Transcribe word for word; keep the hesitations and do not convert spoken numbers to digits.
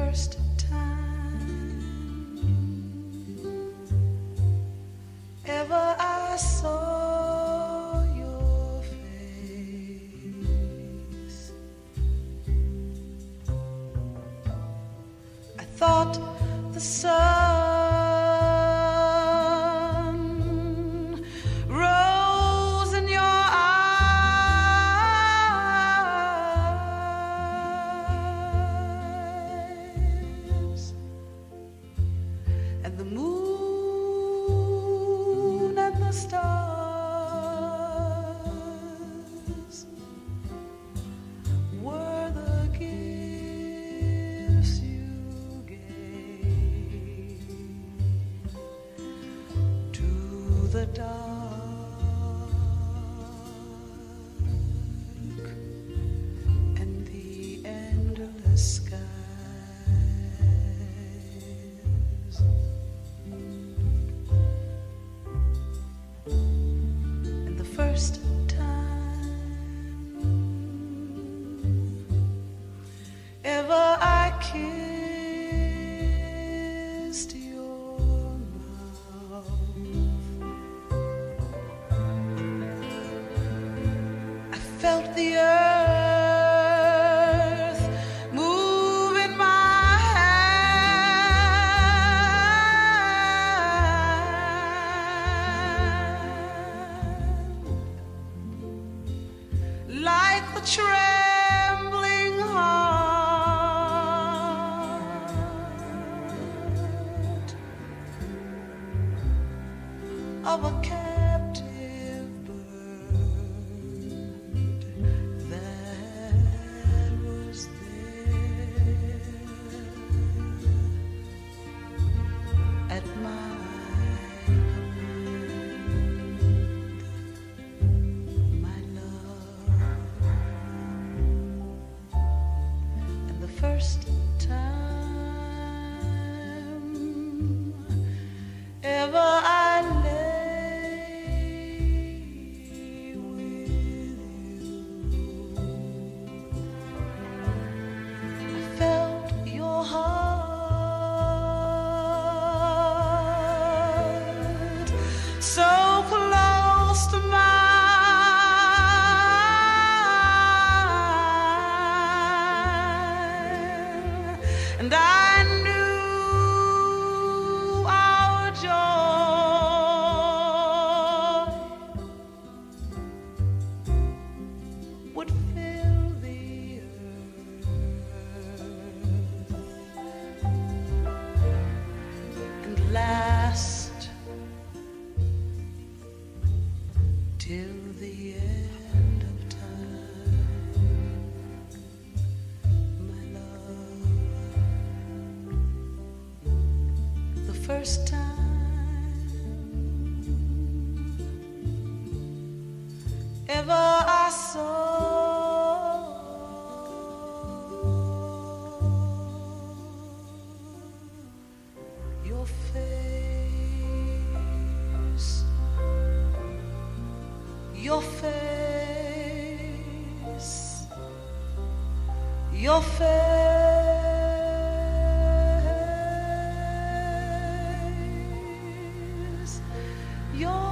first time ever I saw your face, I thought the sun rose in your eyes, and the moon and the stars were the gifts you gave to the dark and the endless skies. And the first time ever I kissed your mouth, I felt the earth move in my hand, like the trembling heart of a captive bird that was there at my command, my love. And the first time ever I lay with you, I felt your heart so close to mine, and I knew our joy would fill the earth and last till the end of time, my love. The first time ever I saw your face, your face, your face, your